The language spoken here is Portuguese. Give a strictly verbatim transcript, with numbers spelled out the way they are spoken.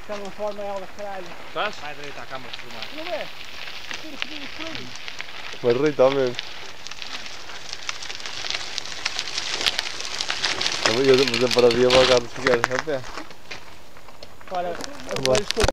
está numa forma ela, caralho. Estás? Vai direito à câmara de filmar. Não é? Tira que por aí. Mas rita mesmo. Eu vou fazer para dia logo a chegar a pé. Olha, eu